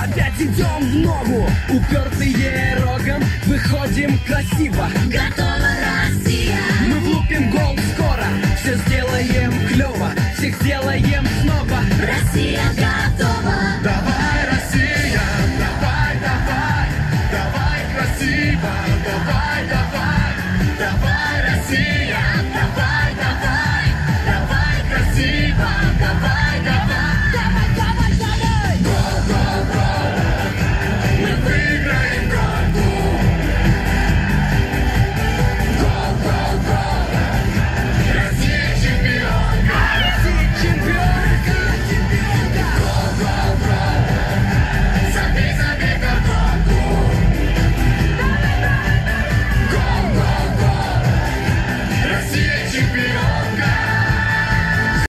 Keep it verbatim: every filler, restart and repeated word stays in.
опять идем в ногу, упертые рогом, выходим красиво. Готова Россия! Мы влупим гол скоро, все сделаем